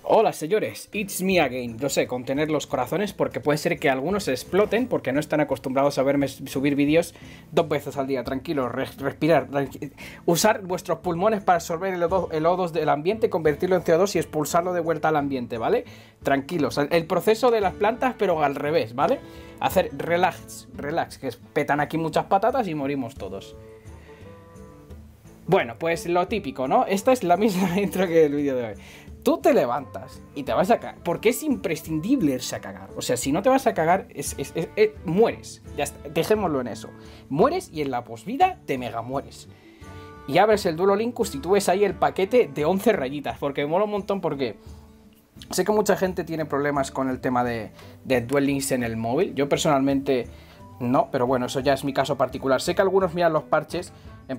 Hola señores, it's me again. Yo sé, contener los corazones porque puede ser que algunos exploten porque no están acostumbrados a verme subir vídeos 2 veces al día. Tranquilos, respirar, usar vuestros pulmones para absorber el O2 del ambiente, convertirlo en CO2 y expulsarlo de vuelta al ambiente, ¿vale? Tranquilos, el proceso de las plantas pero al revés, ¿vale? Hacer relax, que petan aquí muchas patatas y morimos todos. Bueno, pues lo típico, ¿no? Esta es la misma intro que el vídeo de hoy. Tú te levantas y te vas a cagar, porque es imprescindible irse a cagar. O sea, si no te vas a cagar, mueres. Ya está, dejémoslo en eso. Mueres y en la posvida te mega mueres. Y abres el Duel Links y tú ves ahí el paquete de 11 rayitas, porque me mola un montón porque sé que mucha gente tiene problemas con el tema de Duel Links en el móvil. Yo personalmente no, pero bueno, eso ya es mi caso particular. Sé que algunos miran los parches en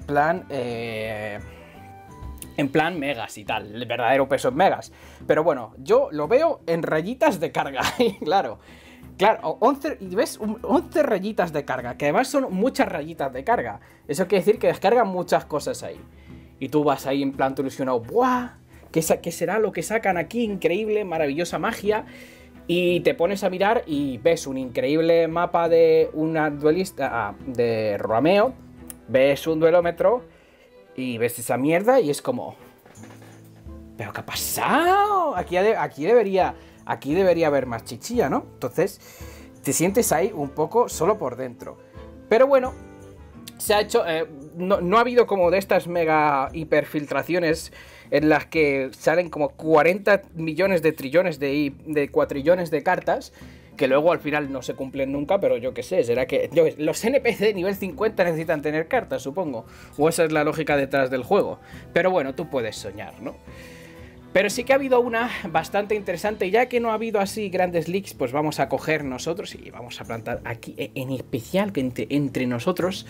plan megas y tal, el verdadero peso en megas. Pero bueno, yo lo veo en rayitas de carga. Claro, 11, y ves 11 rayitas de carga, que además son muchas rayitas de carga. Eso quiere decir que descargan muchas cosas ahí. Y tú vas ahí en plan ilusionado, ¡buah! ¿Qué será lo que sacan aquí? Increíble, maravillosa magia. Y te pones a mirar y ves un increíble mapa de una duelista de Romeo. Ves un duelómetro y ves esa mierda y es como... ¿Pero qué ha pasado? Aquí debería haber más chichilla, ¿no? Entonces te sientes ahí un poco solo por dentro. Pero bueno, se ha hecho... no ha habido como de estas mega hiperfiltraciones en las que salen como 40 millones de trillones de cuatrillones de cartas, que luego al final no se cumplen nunca, pero yo qué sé, será que... los NPC de nivel 50 necesitan tener cartas, supongo. O esa es la lógica detrás del juego. Pero bueno, tú puedes soñar, ¿no? Pero sí que ha habido una bastante interesante, y ya que no ha habido así grandes leaks, pues vamos a coger nosotros y vamos a plantar aquí, en especial que entre nosotros,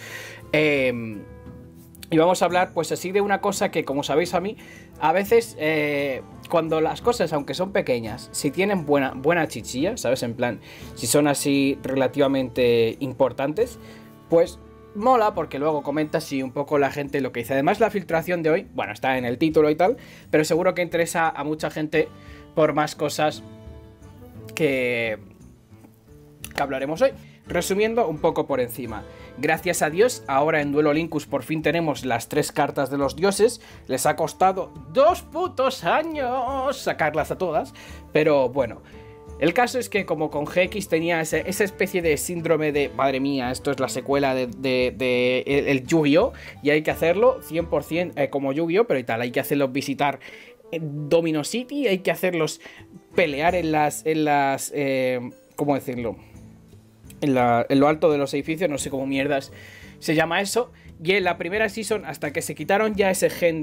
y vamos a hablar pues así de una cosa que, como sabéis a mí, a veces cuando las cosas, aunque son pequeñas, si tienen buena chichilla, ¿sabes? En plan, si son así relativamente importantes, pues mola porque luego comentas y un poco la gente lo que dice. Además, la filtración de hoy, bueno, está en el título y tal, pero seguro que interesa a mucha gente por más cosas que hablaremos hoy. Resumiendo un poco por encima, gracias a Dios, ahora en Duel Links por fin tenemos las 3 cartas de los dioses. Les ha costado 2 putos años sacarlas a todas, pero bueno. El caso es que como con GX tenía esa especie de síndrome de madre mía, esto es la secuela de el Yu-Gi-Oh! Y hay que hacerlo 100% como Yu-Gi-Oh! Pero y tal, hay que hacerlos visitar Domino City, hay que hacerlos pelear en las ¿cómo decirlo? En lo alto de los edificios, no sé cómo mierdas se llama eso. Y en la primera season, hasta que se quitaron ya ese gen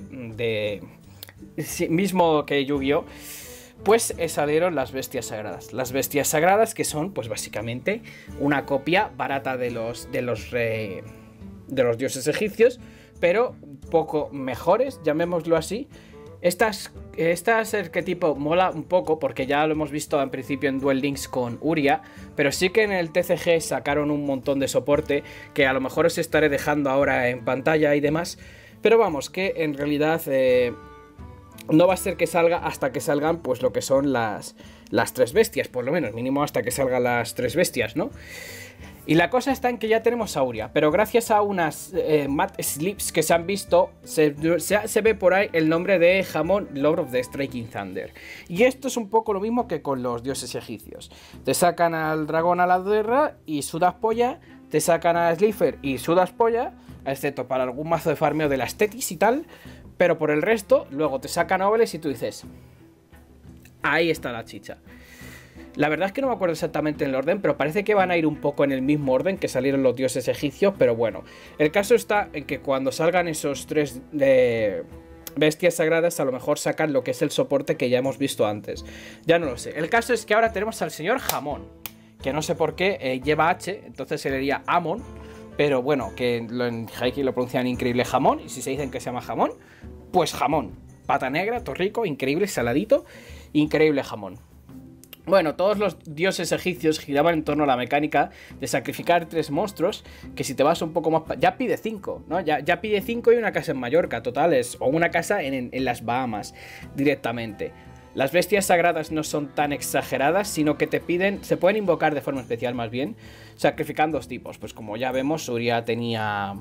mismo que Yu-Gi-Oh!, pues salieron las bestias sagradas. Las bestias sagradas, que son pues básicamente una copia barata de los dioses egipcios, pero poco mejores, llamémoslo así. Estas arquetipo mola un poco porque ya lo hemos visto en principio en Duel Links con Uria, pero sí que en el TCG sacaron un montón de soporte que a lo mejor os estaré dejando ahora en pantalla y demás, pero vamos, que en realidad no va a ser que salga hasta que salgan pues lo que son las 3 bestias, por lo menos, mínimo hasta que salgan las 3 bestias, ¿no? Y la cosa está en que ya tenemos a Uria, pero gracias a unas Matt Slips que se han visto, se ve por ahí el nombre de Hamon, Lord of the Striking Thunder. Y esto es un poco lo mismo que con los dioses egipcios. Te sacan al dragón a la guerra y sudas polla, te sacan a Slifer y sudas polla, excepto para algún mazo de farmeo de las Tetis y tal, pero por el resto, luego te sacan a Obeles y tú dices, ahí está la chicha. La verdad es que no me acuerdo exactamente en el orden, pero parece que van a ir un poco en el mismo orden que salieron los dioses egipcios, pero bueno. El caso está en que cuando salgan esos 3 bestias sagradas, a lo mejor sacan lo que es el soporte que ya hemos visto antes. Ya no lo sé. El caso es que ahora tenemos al señor Hamon, que no sé por qué lleva H, entonces se le diría Amon, pero bueno, que en Haikyuu lo pronuncian increíble jamón, y si se dicen que se llama jamón, pues jamón. Pata negra, torrico, increíble, saladito, increíble jamón. Bueno, todos los dioses egipcios giraban en torno a la mecánica de sacrificar 3 monstruos, que si te vas un poco más... ya pide 5, ¿no? Ya pide 5 y una casa en Mallorca, totales, o una casa en las Bahamas, directamente. Las bestias sagradas no son tan exageradas, sino que te piden, se pueden invocar de forma especial más bien, sacrificando dos tipos. Pues como ya vemos, Uria tenía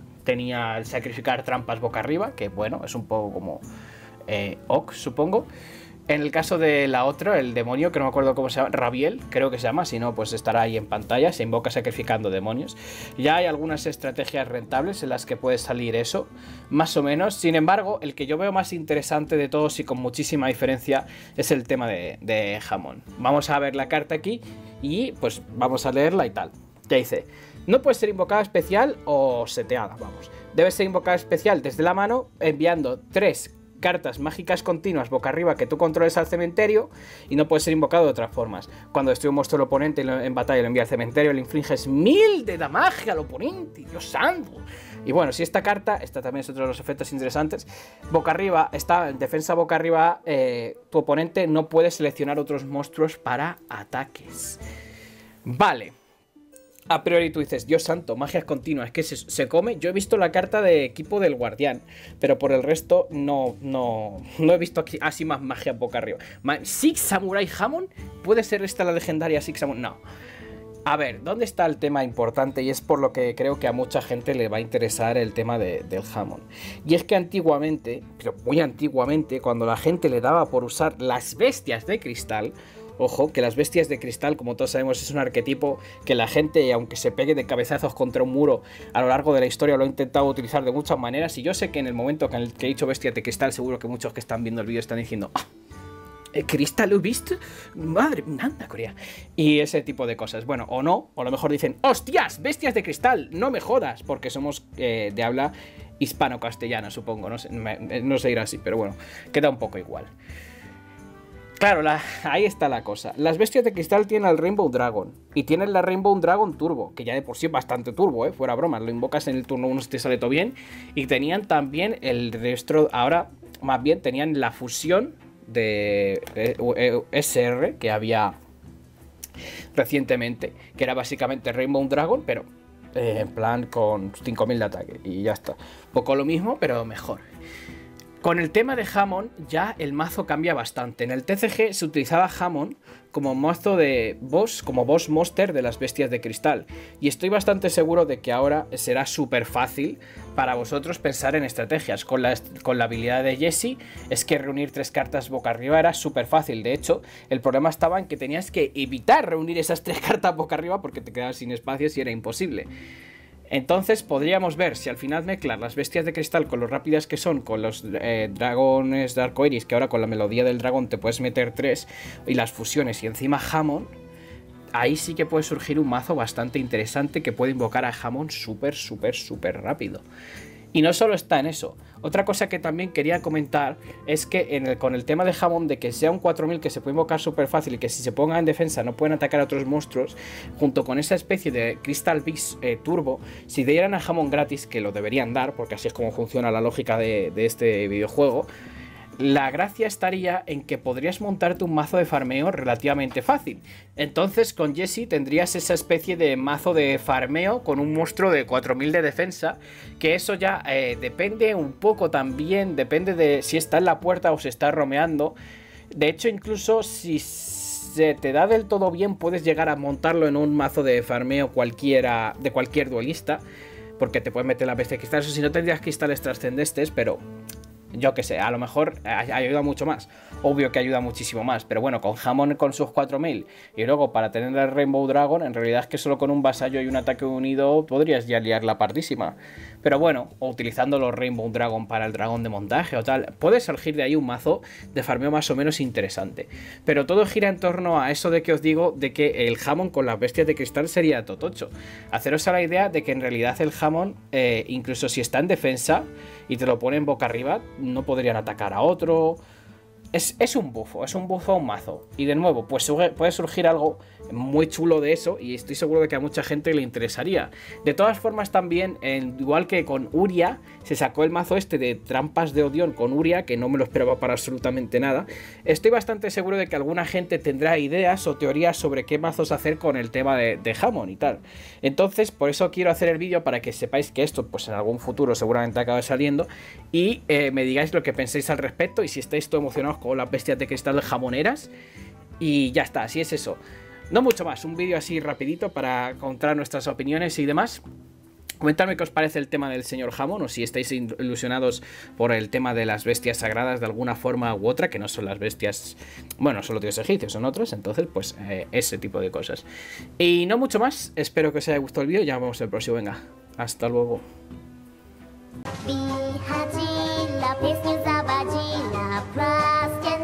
el sacrificar trampas boca arriba, que bueno, es un poco como Ok, supongo. En el caso de la otra, el demonio, que no me acuerdo cómo se llama, Rabiel, creo que se llama, si no, pues estará ahí en pantalla, se invoca sacrificando demonios. Ya hay algunas estrategias rentables en las que puede salir eso, más o menos. Sin embargo, el que yo veo más interesante de todos y con muchísima diferencia es el tema de Hamon. Vamos a ver la carta aquí y pues vamos a leerla y tal. Ya dice, no puede ser invocada especial o seteada, vamos. Debe ser invocada especial desde la mano, enviando 3 cartas mágicas continuas boca arriba que tú controles al cementerio, y no puede ser invocado de otras formas. Cuando destruye un monstruo al oponente en batalla y lo envía al cementerio, le infliges 1000 de damage al oponente. ¡Dios santo! Y bueno, si esta carta, esta también es otro de los efectos interesantes, boca arriba, está en defensa boca arriba, tu oponente no puede seleccionar otros monstruos para ataques. Vale. A priori tú dices, Dios santo, magias continuas, es que se come. Yo he visto la carta de equipo del guardián, pero por el resto no he visto aquí, así más magia boca arriba. ¿Six Samurai Hamon? ¿Puede ser esta la legendaria Six Samurai? No. A ver, ¿dónde está el tema importante? Y es por lo que creo que a mucha gente le va a interesar el tema del Hamon. Y es que antiguamente, pero muy antiguamente, cuando la gente le daba por usar las bestias de cristal... Ojo, que las bestias de cristal, como todos sabemos, es un arquetipo que la gente, aunque se pegue de cabezazos contra un muro a lo largo de la historia, lo ha intentado utilizar de muchas maneras. Y yo sé que en el momento en el que he dicho bestias de cristal, seguro que muchos que están viendo el vídeo están diciendo ¡ah! ¿Cristal lo he visto? Madre mía, Corea. Y ese tipo de cosas. Bueno, o no, o a lo mejor dicen ¡hostias! Bestias de cristal, no me jodas, porque somos de habla hispano-castellana, supongo. No sé ir así, pero bueno, queda un poco igual. Claro, ahí está la cosa. Las bestias de cristal tienen el Rainbow Dragon. Y tienen la Rainbow Dragon Turbo, que ya de por sí es bastante turbo, fuera broma. Lo invocas en el turno 1 si te sale todo bien. Y tenían también el resto. Ahora, más bien, tenían la fusión de SR que había recientemente, que era básicamente Rainbow Dragon, pero en plan con 5000 de ataque. Y ya está. Poco lo mismo, pero mejor. Con el tema de Hamon ya el mazo cambia bastante. En el TCG se utilizaba Hamon como mazo de boss, como boss monster de las bestias de cristal. Y estoy bastante seguro de que ahora será súper fácil para vosotros pensar en estrategias. Con la habilidad de Jesse es que reunir 3 cartas boca arriba era súper fácil. De hecho, el problema estaba en que tenías que evitar reunir esas 3 cartas boca arriba porque te quedabas sin espacios y era imposible. Entonces podríamos ver si al final mezclar las bestias de cristal con lo rápidas que son, con los dragones de arcoiris, que ahora con la melodía del dragón te puedes meter 3, y las fusiones y encima Hamon, ahí sí que puede surgir un mazo bastante interesante que puede invocar a Hamon súper súper rápido. Y no solo está en eso. Otra cosa que también quería comentar es que con el tema de Hamon, de que sea un 4000 que se puede invocar súper fácil y que si se ponga en defensa no pueden atacar a otros monstruos, junto con esa especie de Crystal Beast Turbo, si dieran a Hamon gratis, que lo deberían dar, porque así es como funciona la lógica de este videojuego, la gracia estaría en que podrías montarte un mazo de farmeo relativamente fácil. Entonces con Jesse tendrías esa especie de mazo de farmeo con un monstruo de 4000 de defensa, que eso ya depende un poco también, depende de si está en la puerta o se está romeando. De hecho, incluso si se te da del todo bien, puedes llegar a montarlo en un mazo de farmeo cualquiera, de cualquier duelista, porque te puedes meter la bestia de cristal. Eso si no tendrías cristales trascendentes, pero... yo que sé, a lo mejor ayuda mucho más. Obvio que ayuda muchísimo más. Pero bueno, con Hamon con sus 4000 y luego para tener el Rainbow Dragon, en realidad es que solo con un vasallo y un ataque unido podrías ya liar la partísima. Pero bueno, o utilizando los Rainbow Dragon para el dragón de montaje o tal, puede surgir de ahí un mazo de farmeo más o menos interesante. Pero todo gira en torno a eso de que os digo, de que el Hamon con las bestias de cristal sería totocho. Haceros a la idea de que en realidad el Hamon, incluso si está en defensa y te lo ponen boca arriba, no podrían atacar a otro. Es un buffo a un mazo. Y de nuevo, pues puede surgir algo muy chulo de eso, y estoy seguro de que a mucha gente le interesaría. De todas formas también, igual que con Uria, se sacó el mazo este de trampas de Odión con Uria, que no me lo esperaba para absolutamente nada. Estoy bastante seguro de que alguna gente tendrá ideas o teorías sobre qué mazos hacer con el tema de Hamon y tal. Entonces, por eso quiero hacer el vídeo, para que sepáis que esto, pues en algún futuro seguramente acabe saliendo, y me digáis lo que pensáis al respecto, y si estáis todo emocionados con las bestias de cristal jamoneras. Y ya está, así es eso. No mucho más, un vídeo así rapidito para contar nuestras opiniones y demás. Comentadme qué os parece el tema del señor Jamón, o si estáis ilusionados por el tema de las bestias sagradas de alguna forma u otra, que no son las bestias, bueno, son los dioses egipcios, son otros, entonces pues ese tipo de cosas. Y no mucho más, espero que os haya gustado el vídeo, ya vemos el próximo, venga, hasta luego. Pieśń zawadzi na plastie